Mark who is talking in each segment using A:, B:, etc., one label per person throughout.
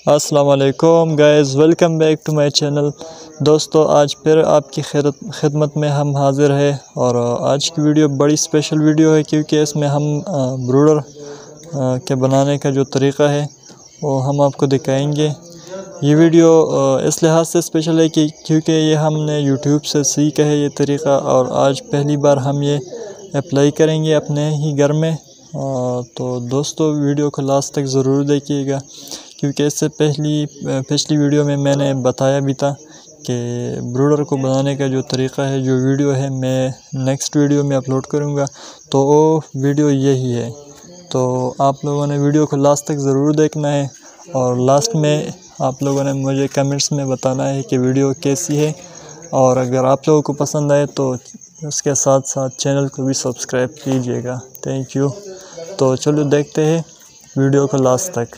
A: अस्सलाम वालेकुम guys, welcome back to my channel. दोस्तों, आज फिर आपकी खिदमत में हम हाज़िर है और आज की वीडियो बड़ी स्पेशल वीडियो है क्योंकि इसमें हम ब्रूडर के बनाने का जो तरीक़ा है वो हम आपको दिखाएंगे। ये वीडियो इस लिहाज से स्पेशल है कि क्योंकि ये हमने यूट्यूब से सीखा है ये तरीक़ा और आज पहली बार हम ये अप्लाई करेंगे अपने ही घर में। तो दोस्तों, वीडियो को लास्ट तक ज़रूर देखिएगा क्योंकि इससे पिछली वीडियो में मैंने बताया भी था कि ब्रूडर को बनाने का जो तरीक़ा है, जो वीडियो है मैं नेक्स्ट वीडियो में अपलोड करूँगा, तो वो वीडियो यही है। तो आप लोगों ने वीडियो को लास्ट तक ज़रूर देखना है और लास्ट में आप लोगों ने मुझे कमेंट्स में बताना है कि वीडियो कैसी है, और अगर आप लोगों को पसंद आए तो उसके साथ साथ चैनल को भी सब्सक्राइब कीजिएगा। Thank you. तो चलो देखते हैं वीडियो को लास्ट तक।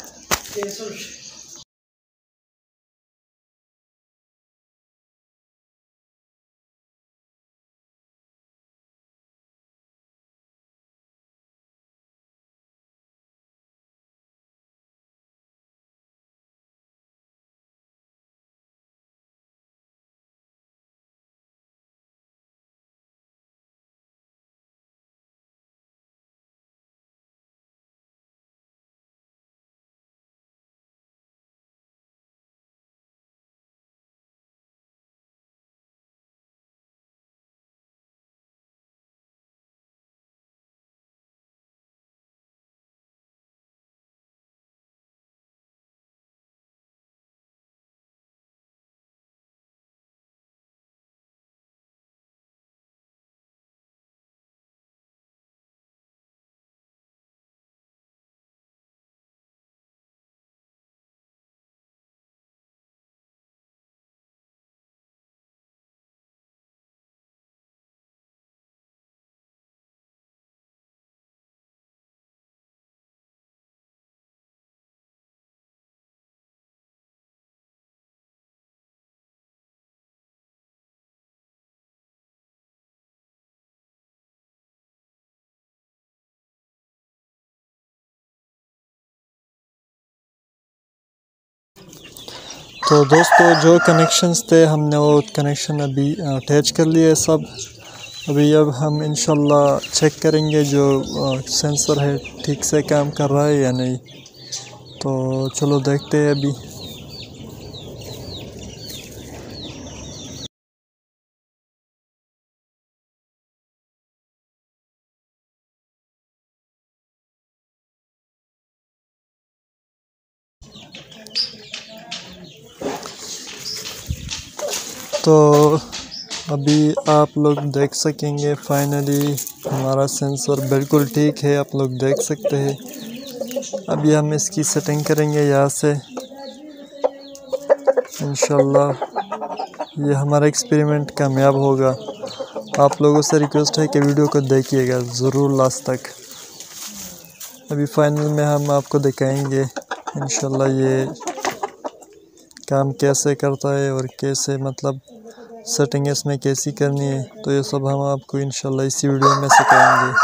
A: तो दोस्तों, जो कनेक्शंस थे हमने वो कनेक्शन अभी अटैच कर लिए सब। अब हम इंशाल्लाह चेक करेंगे जो सेंसर है ठीक से काम कर रहा है या नहीं। तो चलो देखते हैं अभी। तो अभी आप लोग देख सकेंगे फाइनली हमारा सेंसर बिल्कुल ठीक है, आप लोग देख सकते हैं। अभी हम इसकी सेटिंग करेंगे यहाँ से। इंशाल्लाह ये हमारा एक्सपेरिमेंट कामयाब होगा। आप लोगों से रिक्वेस्ट है कि वीडियो को देखिएगा ज़रूर लास्ट तक। अभी फाइनल में हम आपको दिखाएंगे इंशाल्लाह ये काम कैसे करता है और कैसे मतलब सेटिंग इसमें कैसी करनी है। तो ये सब हम आपको इंशाल्लाह इसी वीडियो में सिखाएंगे।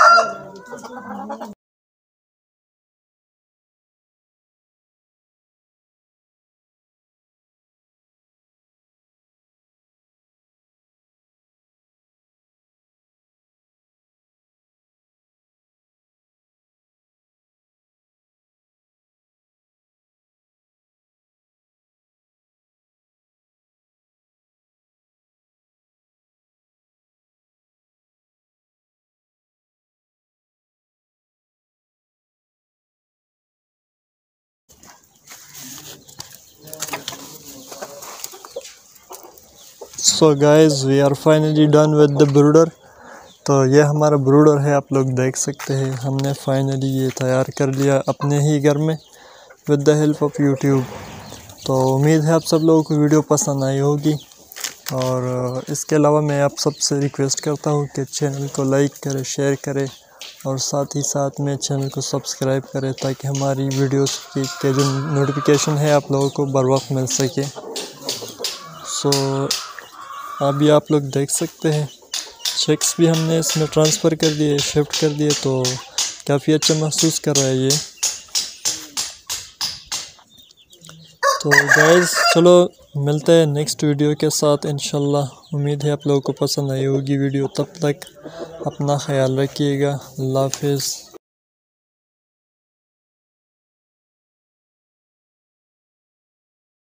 A: So guys, we are finally done with the brooder. तो ये हमारा ब्रूडर है, आप लोग देख सकते हैं। हमने फाइनली ये तैयार कर लिया अपने ही घर में with the help of YouTube. तो उम्मीद है आप सब लोगों को वीडियो पसंद आई होगी, और इसके अलावा मैं आप सबसे रिक्वेस्ट करता हूँ कि चैनल को लाइक करें, शेयर करें और साथ ही साथ में चैनल को सब्सक्राइब करें ताकि हमारी वीडियोस के जो नोटिफिकेशन है आप लोगों को बर वक्त मिल सके। सो अभी आप लोग देख सकते हैं चेक्स भी हमने इसमें ट्रांसफ़र कर दिए, शिफ्ट कर दिए, तो काफ़ी अच्छा महसूस कर रहा है ये। तो गाइस चलो मिलते हैं नेक्स्ट वीडियो के साथ इंशाल्लाह। उम्मीद है आप लोगों को पसंद आई होगी वीडियो। तब तक अपना ख्याल रखिएगा। अल्लाह हाफिज़।